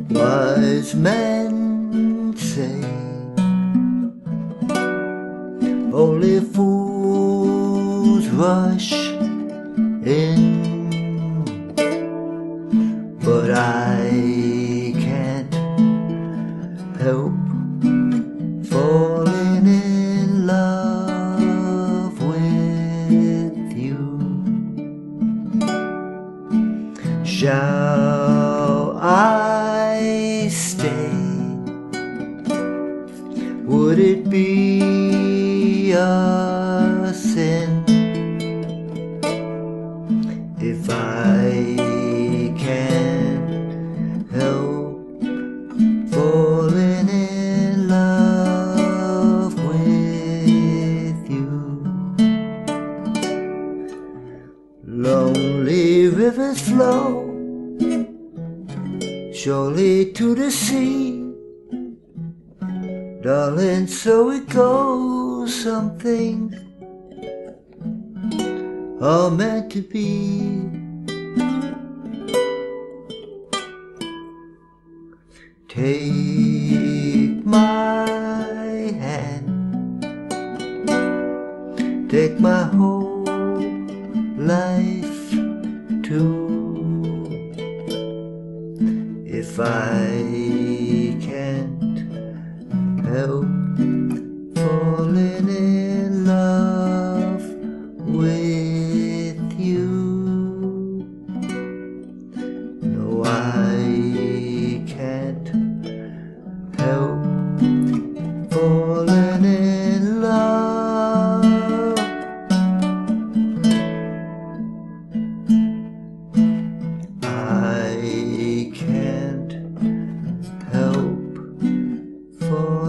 Wise men say only fools rush in, but I can't help falling in love with you. Shall I stay? Would it be a sin if I can't help falling in love with you? Lonely rivers flow surely to the sea, darling, so it goes. Some things are meant to be. Take my hand, take my whole life too. If I can't help falling in love with you, no, I can't help falling in love. I can't help falling